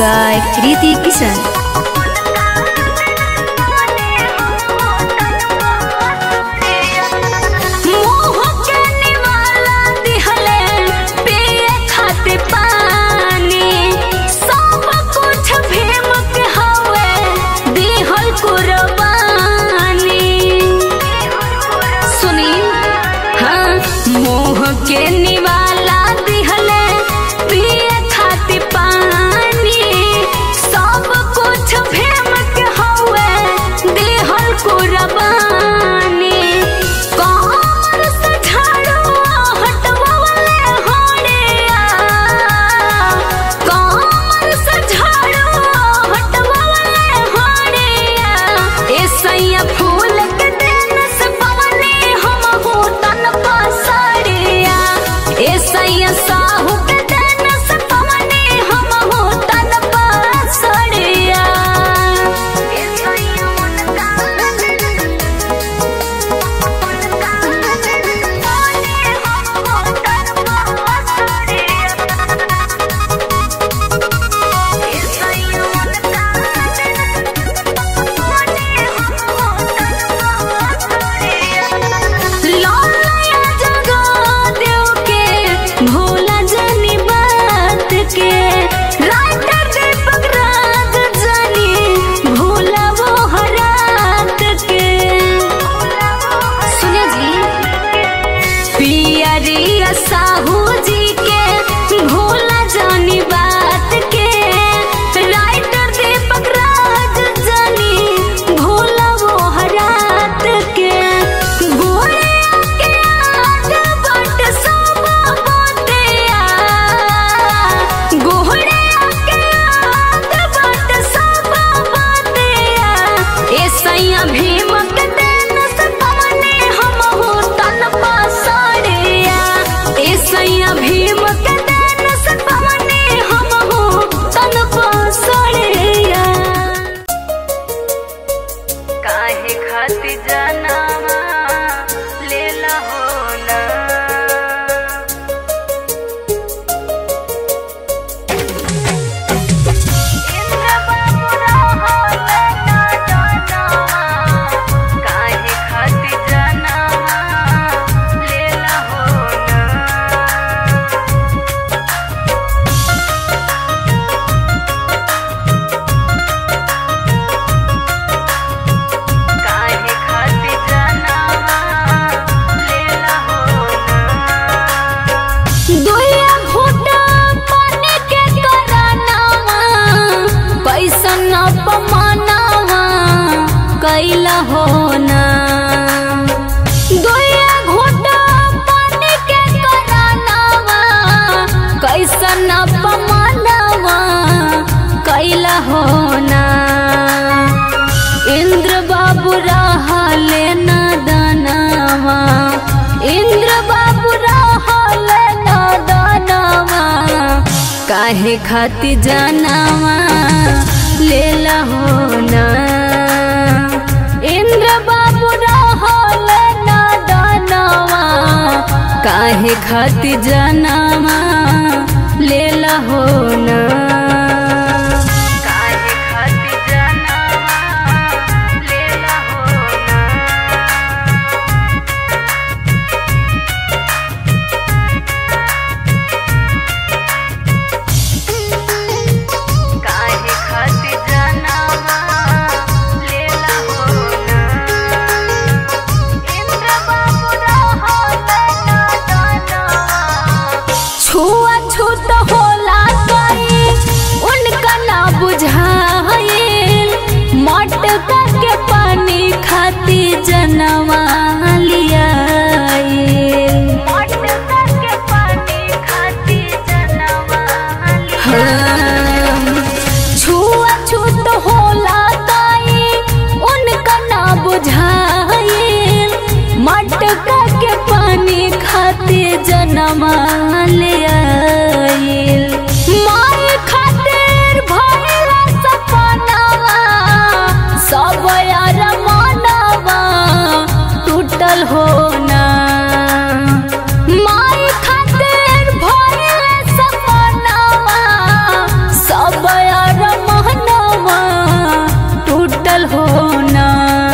by Kriti Kishan. के निवाला दिहले पिए खातिर पानी, सब कुछ भीम के हवे दिहल कुर्बानी। कमर से झाड़ू हटवाले होड़िया, कमर से झाड़ू हटवाले होड़िया। ए सैया फूल के दिन से पवने हम हो तन पासड़िया, ए सैया साहू के दिन से पवने हम हो तन पासड़िया। ए सैया उनका हम हो तन पासड़िया, ए सैया उनका लौलया जगा देव के भोला जानी बात के, राइटर दीपक राज जानी भोला वो हरात के। सुनिए जी, पियरिया साहू जी के भोला जानी बात के, राइटर दीपक राज जानी भोला वो हरात के। गोरिया के आग बट सब बतिया, गोरिया के आग बट सब बतिया। ए सैया भीम के दिन से पवने हम हो तन पासड़िया, ए सैया भीम के दिन से पवने हम हो तन पासड़िया। काहे खातिर जनामा लेला हो ना, इंद्र बाबू रहल ना जनामा, काहे खातिर जनामा लेला हो ना। काहे खातिर जनामा लेला हो ना। दुइया घूटा पानी के करानावा, कैसन अपमानावा कैला हो ना। दुइया घूटा पानी के करानावा, कैसन अपमानावा कैला हो ना। इंद्र बाबू रहले ना दानावा, इंद्र बाबू रहले ना दानावा, काहे खातिर जनावा लेला हो ना। इंद्र बाबू रहले ना दानावा, काहे खातिर जनावा लेला हो ना। काहे खातिर जनामा लेला हो ना। काहे खातिर जनामा लेला हो ना। इंद्र बाबू रहल ना दानावा, छुआ छूत होला कई ना।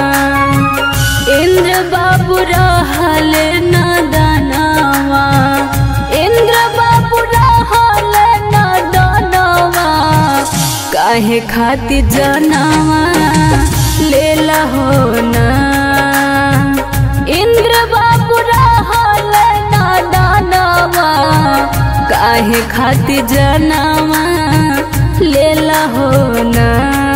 इंद्र बाबू रहल नादानवा, इंद्र बाबू रहल नादानवा, काहे खातिर जनवा लेला हो ना। इंद्र बाबू रहल नादानवा, काहे खातिर जनवा लेला हो ना।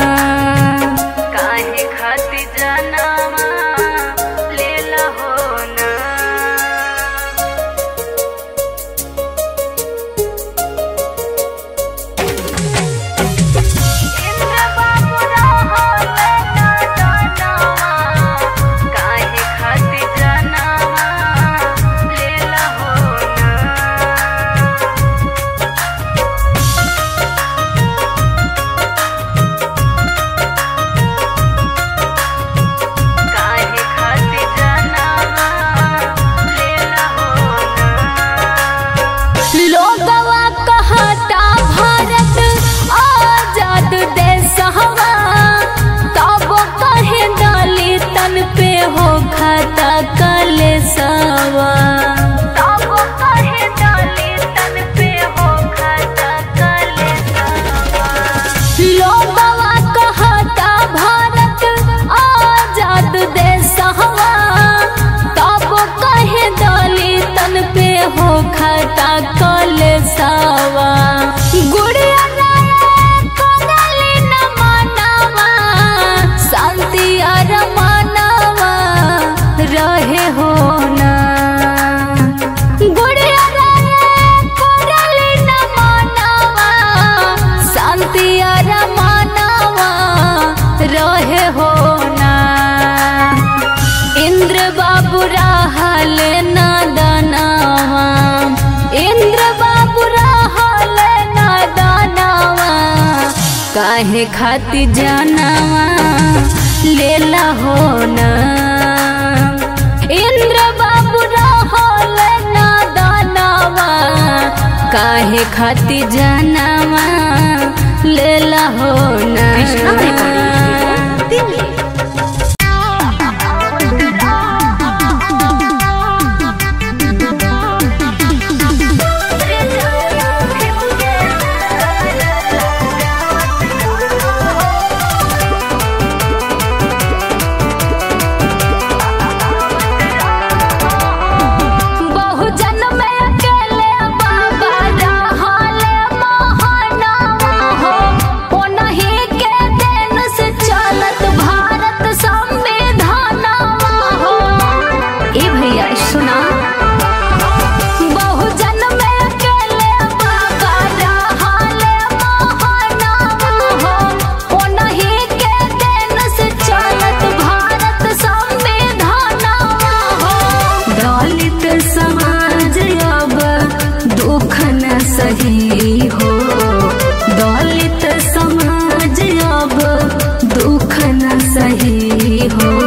काहे खातिर जनवा लेला हो ना। इंद्र बाबू रहल नादानवा, काहे खातिर जनवा लेला हो ना। काहे खातिर जनवा लेला हो ना। लोगवा कहता भारत आजाद देशवा, तब कहे दलितन पे हो खाता कलेशवा। तब कहे दलितन पे हो खाता कलेशवा। लोगवा कहता भारत आजाद देशवा, तब कहे दलितन पे हो खाता कलेशवा। गुड़िया करली न मानवा, शांति और मानवा रहे हो ना। गुड़िया करली न मानवा, शांति और मानवा रहे हो ना। इंद्र बाबू रहल नादानवा, इंद्र बाबू रहल नादानवा, काहे खातिर जनवा लेला हो ना। इंद्र बाबू रहल नादानवा, काहे खातिर जनवा लेला हो ना। बहुजन में अकेले बाबा रहल महानवा हो, ओनही के देन से चलत भारत संविधानवा हो। ए भैया सुना, बहुजन में अकेले बाबा रहल महानवा हो, ओनही के देन से चलत भारत संविधानवा हो। दलित समाज अब दुख न सही हो, दलित समाज अब दुख न सही हो।